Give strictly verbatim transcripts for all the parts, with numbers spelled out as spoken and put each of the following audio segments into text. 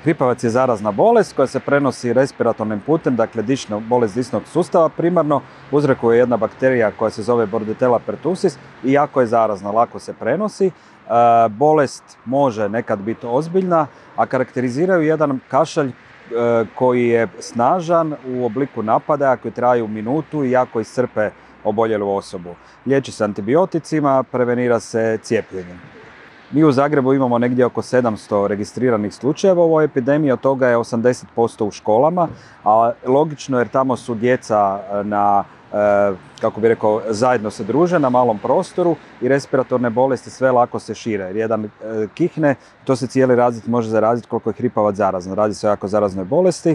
Hripavac je zarazna bolest koja se prenosi respiratornim putem, dakle dišna bolest disnog sustava primarno, uzrokuje jedna bakterija koja se zove Bordetella pertussis i jako je zarazna, lako se prenosi. E, bolest može nekad biti ozbiljna, a karakteriziraju jedan kašalj e, koji je snažan u obliku napadaja koji traju minutu i jako iscrpe oboljelu osobu. Liječi se antibioticima, prevenira se cijepljenjem. Mi u Zagrebu imamo negdje oko sedamsto registriranih slučajeva u ovoj epidemiji, od toga je osamdeset posto u školama, a logično jer tamo su djeca na, kako bi rekao, zajedno se druže na malom prostoru i respiratorne bolesti sve lako se šire. Jer jedan kihne, to se cijeli razred može zaraziti koliko je hripavac zarazno. Radi se o jako zaraznoj bolesti,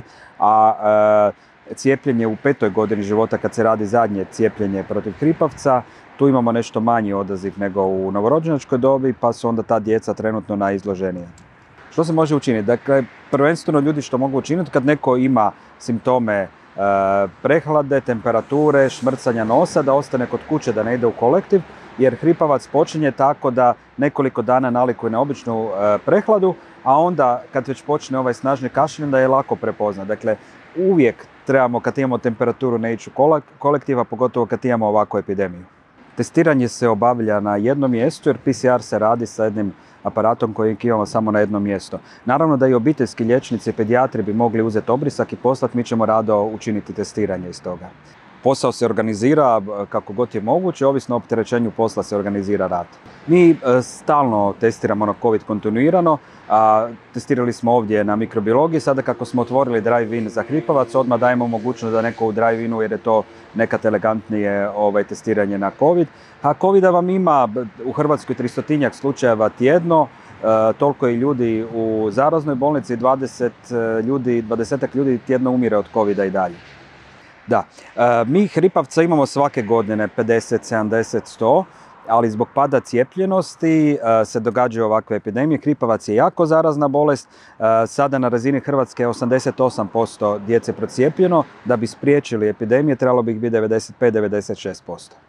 a cijepljenje u petoj godini života kad se radi zadnje cijepljenje protiv hripavca, tu imamo nešto manji odaziv nego u novorođenčkoj dobi, pa su onda ta djeca trenutno najizloženija. Što se može učiniti? Dakle, prvenstveno ljudi što mogu učiniti kad neko ima simptome e, prehlade, temperature, šmrcanja nosa, da ostane kod kuće, da ne ide u kolektiv, jer hripavac počinje tako da nekoliko dana nalikuje na običnu e, prehladu, a onda kad već počne ovaj snažni kašalj, da je lako prepoznat. Dakle, uvijek trebamo kad imamo temperaturu ne ići u kolektiva, pogotovo kad imamo ovakvu epidemiju. Testiranje se obavlja na jednom mjestu jer P C R se radi sa jednim aparatom koji imamo samo na jedno mjesto. Naravno da i obiteljski liječnici i pedijatri bi mogli uzeti obrisak i poslati, mi ćemo rado učiniti testiranje iz toga. Posao se organizira kako god je moguće, ovisno o opterećenju posla se organizira rad. Mi stalno testiramo na COVID kontinuirano, a testirali smo ovdje na mikrobiologiji, sada kako smo otvorili drive-in za hripavac, odmah dajemo mogućnost da neko u drive-inu, jer je to nekad elegantnije ovaj, testiranje na COVID. A covida vam ima u Hrvatskoj tristotinjak slučajeva tjedno, e, toliko i ljudi u zaraznoj bolnici, dvadeset ljudi, dvadesetak ljudi tjedno umire od covida i dalje. Da, e, mi hripavca imamo svake godine pedeset, sedamdeset, sto, ali zbog pada cijepljenosti e, se događaju ovakve epidemije. Hripavac je jako zarazna bolest, e, sada na razini Hrvatske je osamdeset osam posto djece procijepljeno, da bi spriječili epidemije trebalo bi ih biti devedeset pet do devedeset šest posto.